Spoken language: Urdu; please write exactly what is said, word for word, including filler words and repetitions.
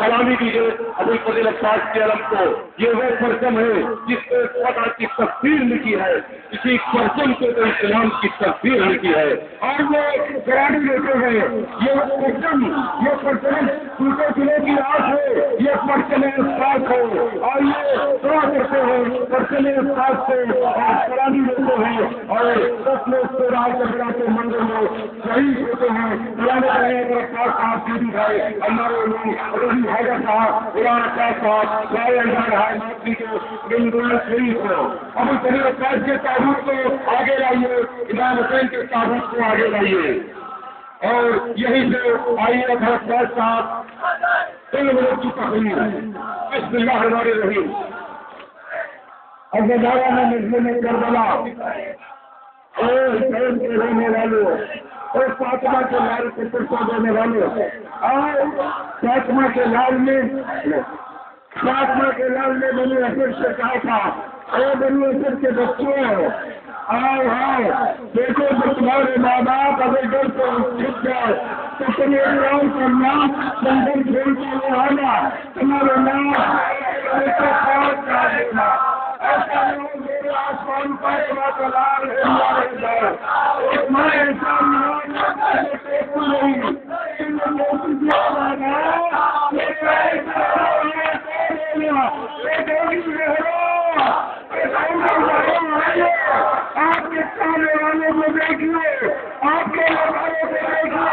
سلامی دیجیے ابو الفضل عباس کے علم کو. یہ وہ پرچم ہے جس پہ خدا کی تصویر لکھی ہے, اسی پرچم کو تو اسلام کی تصویر لکھی ہے. اور وہ گرانی لیتے ہیں یہ پرچم, یہ پرچم ٹوٹے قلعے کی آس ہے, یہ پرچم اسپاس ہے. اور یہ دعا کرتے ہیں پرچم اسپاس سے اور گرانی لیتے ہیں اور دس لوگ کو رات کر کے منظر میں شہید ہوتے ہیں. پرانے پرانے گرفتار صاحب کی بھی ہے ہمارے روحی حیدر صاحب, قرآن شاہ صاحب, رائے اندر ہے ماتری کے بندول شریف کو. ابو الفضل عباس کے تعبت کو آگے لائیے, امام حسین کے تعبت کو آگے لائیے. اور یہی سے آئیے گرفتار صاحب تین منٹ کی تقریر. بسم اللہ الرحمن الرحیم. ازدارہ میں مجمع کربلا اور حسین کے رہنے والوں اور فاطمہ کے لال کو پرچہ دینے والوں اور فاطمہ کے لال میں فاطمہ کے لال نے بنی اسد سے کہا تھا, اے بنی اسد کے بچوں آؤ آؤ دیکھو جو تمہارے ماں باپ اگر ڈر کو چھپ جائے تو تمہیں اعلان کرنا بندن کھیل کے لیے آنا, تمہارے نام کا دینا. ایسا نہیں میرے آسمان پر لال ہے میں انسان نہیں آپ کے کھانے والوں کو دیکھیے, آپ کے لگانے کو دیکھیے.